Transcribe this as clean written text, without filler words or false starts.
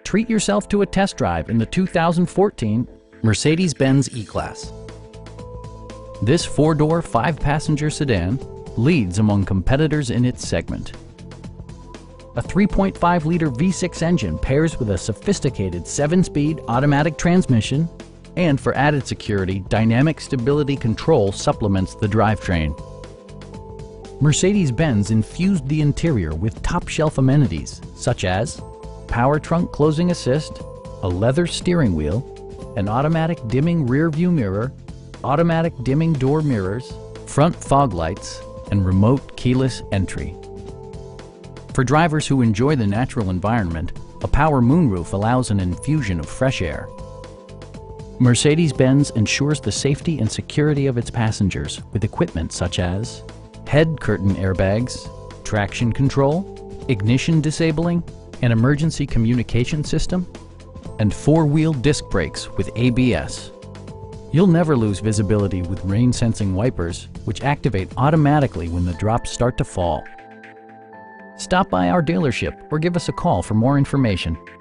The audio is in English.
Treat yourself to a test drive in the 2014 Mercedes-Benz E-Class. This four-door, five-passenger sedan leads among competitors in its segment. A 3.5-liter V6 engine pairs with a sophisticated 7-speed automatic transmission, and for added security, dynamic stability control supplements the drivetrain. Mercedes-Benz infused the interior with top-shelf amenities such as power trunk closing assist, a leather steering wheel, an automatic dimming rear-view mirror, automatic dimming door mirrors, front fog lights, and remote keyless entry. For drivers who enjoy the natural environment, a power moonroof allows an infusion of fresh air. Mercedes-Benz ensures the safety and security of its passengers with equipment such as head curtain airbags, traction control, ignition disabling, an emergency communication system, and four-wheel disc brakes with ABS. You'll never lose visibility with rain-sensing wipers, which activate automatically when the drops start to fall. Stop by our dealership or give us a call for more information.